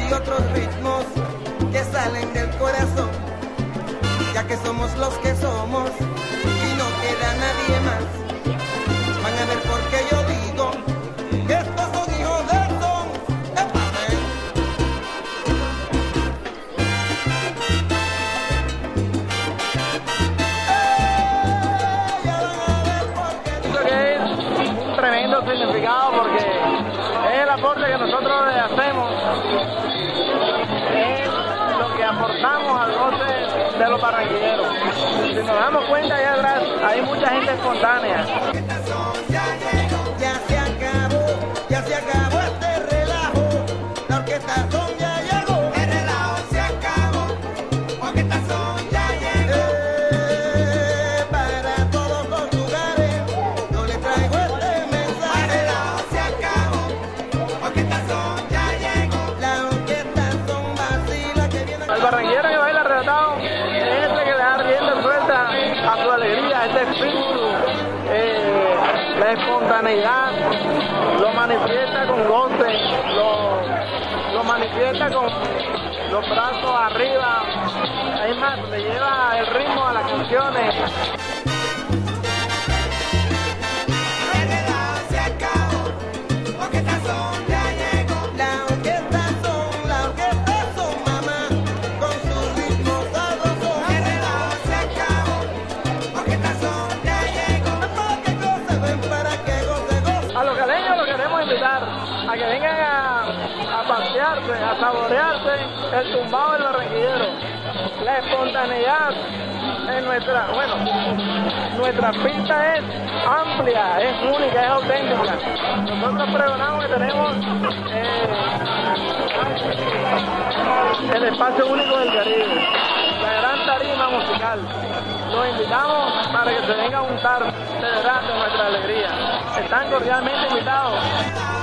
Y otros ritmos que salen del corazón, ya que somos los que somos y no queda nadie más. Van a ver por qué yo digo que estos son hijos del son. Creo que es un tremendo significado porque es el aporte que nosotros le hacemos, es lo que aportamos al goce de los barranquilleros. Si nos damos cuenta, allá atrás hay mucha gente espontánea. Ya se acabó este relajo, la orquesta son ya llegó. El relajo se acabó, porque esta son ya llegó. Para todos los lugares, yo le traigo este mensaje. El relajo se acabó, porque esta son ya llegó. La orquesta son vacila que viene. El barranquillero que baila arrebatado es ese que le da rienda suelta a su alegría, este espíritu, la espontaneidad, lo manifiesta con goce, lo manifiesta con los brazos arriba, es más, le lleva el ritmo a las canciones. El relajo se acabó, porque esta son ya llegó. La orquesta son mamá, con su ritmo sabroso. El relajo se acabó, porque esta son ya llegó. Para que goce, ven para que goce. A los caleños los queremos invitar a que vengan a pasearse, a saborearse el tumbado del barranquillero. La espontaneidad en nuestra pista es amplia, es única, es auténtica. Nosotros pregonamos que tenemos el espacio único del Caribe, la gran tarima musical. Los invitamos para que se vengan a untar de verdad de nuestra alegría. Están cordialmente invitados.